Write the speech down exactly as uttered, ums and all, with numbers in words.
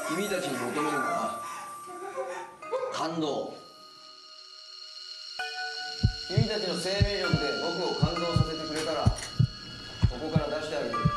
君たちに求めるのは感動。君たちの生命力で僕を感動させてくれたらここから出してあげる。